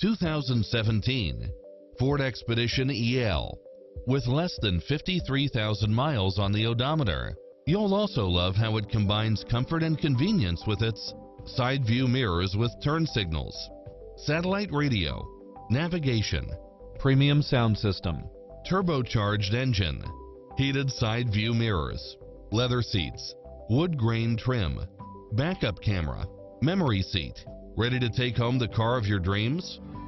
2017 Ford Expedition EL. With less than 53,000 miles on the odometer, you'll also love how it combines comfort and convenience with its side view mirrors with turn signals, satellite radio, navigation, premium sound system, turbocharged engine, heated side view mirrors, leather seats, wood grain trim, backup camera, memory seat. Ready to take home the car of your dreams?